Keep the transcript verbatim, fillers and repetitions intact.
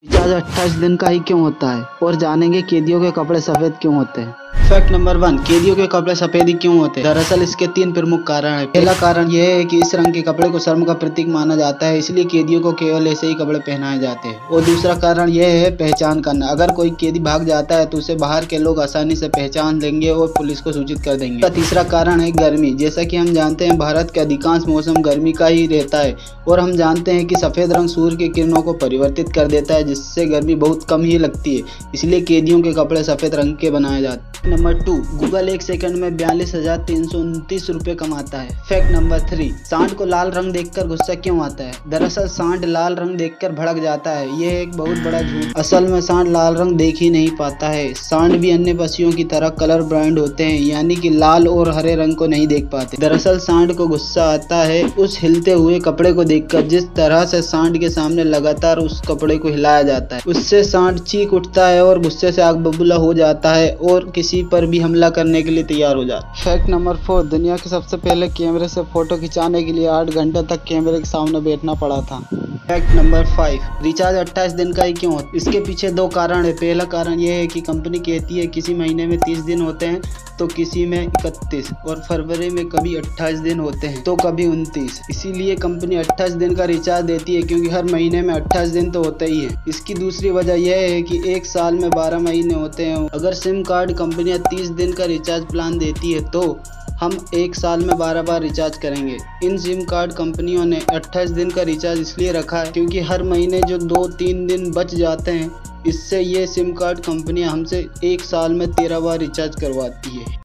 Recharge अट्ठाईस दिन का ही क्यों होता है और जानेंगे कैदियों के कपड़े सफेद क्यों होते हैं। फैक्ट नंबर वन, कैदियों के कपड़े सफेद ही क्यों होते हैं। दरअसल इसके तीन प्रमुख कारण हैं। पहला कारण यह है कि इस रंग के कपड़े को शर्म का प्रतीक माना जाता है, इसलिए कैदियों को केवल ऐसे ही कपड़े पहनाए जाते हैं। और दूसरा कारण यह है पहचान करना। अगर कोई कैदी भाग जाता है तो उसे बाहर के लोग आसानी से पहचान लेंगे और पुलिस को सूचित कर देंगे। तीसरा कारण है गर्मी। जैसा कि हम जानते हैं भारत के अधिकांश मौसम गर्मी का ही रहता है और हम जानते हैं कि सफेद रंग सूर्य की किरणों को परिवर्तित कर देता है, जिससे गर्मी बहुत कम ही लगती है। इसलिए कैदियों के कपड़े सफेद रंग के बनाए जाते हैं। नंबर टू, गूगल एक सेकंड में बयालीस हजार तीन सौ उनतीस रुपए कमाता है। फैक्ट नंबर थ्री, सांड को लाल रंग देखकर गुस्सा क्यों आता है। दरअसल सांड लाल रंग देखकर भड़क जाता है। यह एक बहुत बड़ा झूठ। असल में सांड लाल रंग देख ही नहीं पाता है। सांड भी अन्य पक्षियों की तरह कलर ब्लाइंड होते हैं, यानी कि लाल और हरे रंग को नहीं देख पाते। दरअसल सांड को गुस्सा आता है उस हिलते हुए कपड़े को देखकर। जिस तरह से सांड के सामने लगातार उस कपड़े को हिलाया जाता है, उससे सांड चीख उठता है और गुस्से से आग बबूला हो जाता है और किसी पर भी हमला करने के लिए तैयार हो जाता है। फैक्ट नंबर फोर, दुनिया के सबसे पहले कैमरे से फोटो खिंचाने के लिए आठ घंटे तक कैमरे के सामने बैठना पड़ा था। फैक्ट नंबर फाइव, रिचार्ज अट्ठाईस दिन का ही क्यों होता है। इसके पीछे दो कारण है। पहला कारण यह है कि कंपनी कहती है किसी महीने में तीस दिन होते हैं तो किसी में इकतीस, और फरवरी में कभी अट्ठाईस दिन होते हैं तो कभी उनतीस। इसीलिए कंपनी अट्ठाईस दिन का रिचार्ज देती है, क्योंकि हर महीने में अट्ठाईस दिन तो होते ही है। इसकी दूसरी वजह यह है कि एक साल में बारह महीने होते हैं। अगर सिम कार्ड कंपनियां तीस दिन का रिचार्ज प्लान देती है तो हम एक साल में बारह बार रिचार्ज करेंगे। इन सिम कार्ड कंपनियों ने अट्ठाईस दिन का रिचार्ज इसलिए रखा है क्योंकि हर महीने जो दो तीन दिन बच जाते हैं, इससे ये सिम कार्ड कंपनियां हमसे एक साल में तेरह बार रिचार्ज करवाती है।